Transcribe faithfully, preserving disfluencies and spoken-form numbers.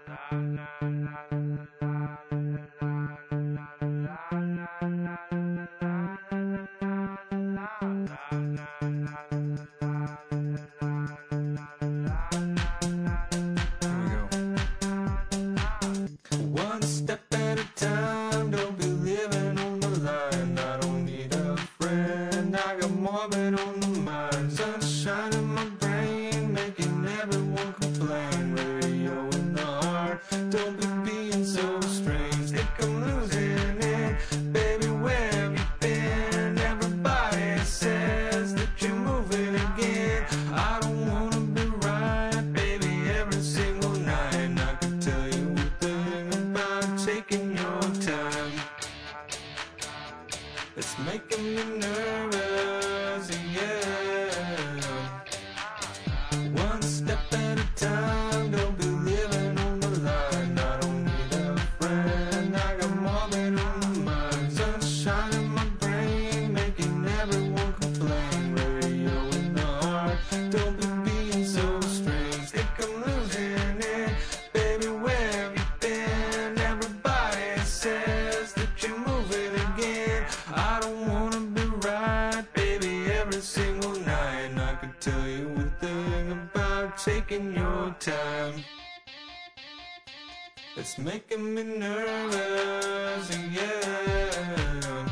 One step at a time, don't be living on the line. I don't need a friend, I got more of it on the mind. Sunshine in my brain, making everyone complain. Radio in the heart, don't be being so strange. Think I'm losing it, baby, where have you been? Everybody says that you're moving again. I don't wanna be right, baby, every single night. And I can tell you what the taking your time. It's making me nervous, yeah. One step at a time, don't be living on the line. I don't need a friend, I got more than on the mind. Sunshine in my brain, making everyone complain. Radio in the heart, don't be being so strange. Think I'm losing it, baby, where have you been? Everybody says that you're moving again. I don't wanna be right, baby, every single night. And I can tell you one thing about taking your time. It's making me nervous, yeah.